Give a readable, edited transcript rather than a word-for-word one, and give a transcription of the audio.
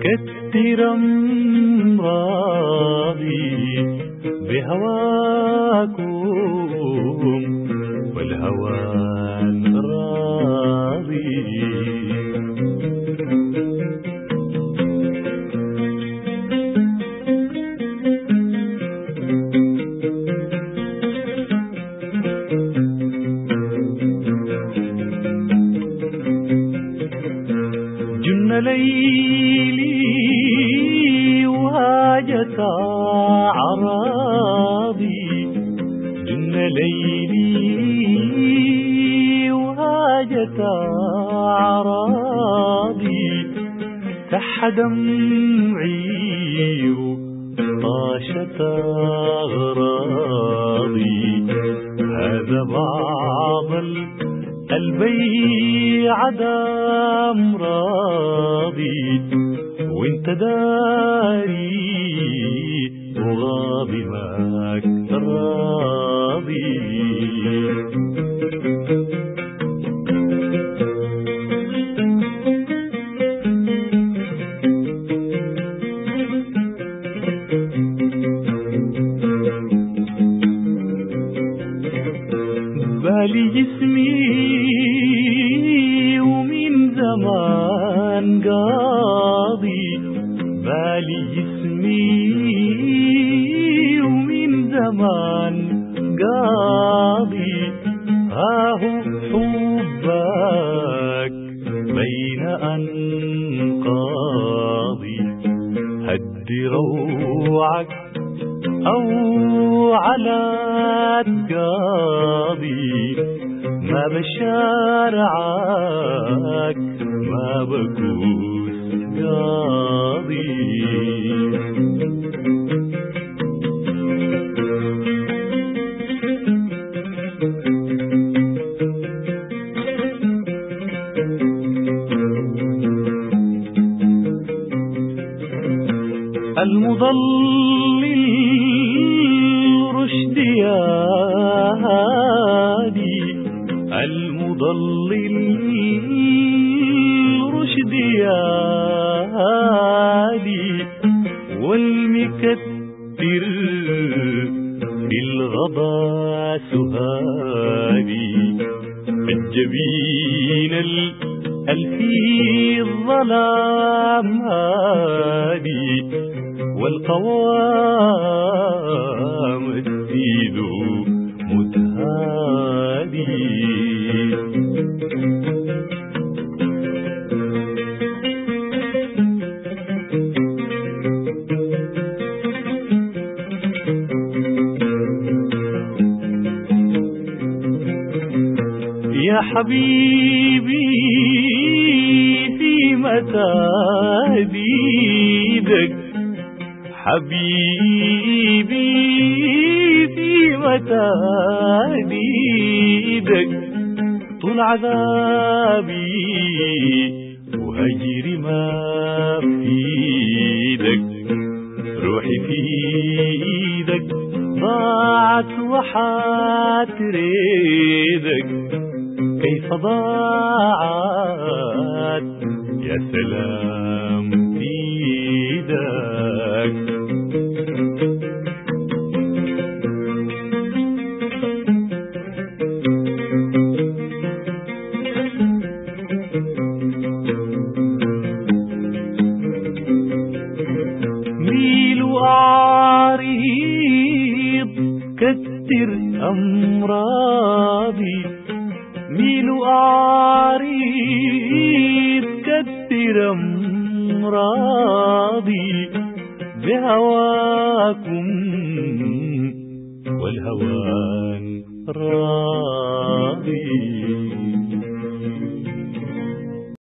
كتر امراضي بهواكم والهوان راضي. جن ليلي وهاجت أعراضي، جن ليلي وهاجت أعراضي، سح دمعي وطاشت أغراضي. هذا بعض البيع دام راضي، وانت داري وغاضي ماك راضي. بالي جسمي ومن زمان قاضي، بالي جسمي ومن زمان قاضي. هاهو حبك بين أنقاضي، هدي روعك أو على تقاضي. ما بشارعك ما بكوس قاضي. المضلل رشد يا هادي، المضلل رشد يا هادي. والمكتر بالغضا سهادي، الجبين الفي الظلام هادي. والقوام السيد متهادي. يا حبيبي في متاهديدك، حبيبي في متاهديدك. طول عذابي وهجري ما في ايدك، روحي في ايدك ضاعت وحاتريدك. كيف ضاعت يا سلام في ايدك. ميل وعريض كتر أمراضي، ميل وعريض كتر أمراضي. بهواكم والهوان راضي.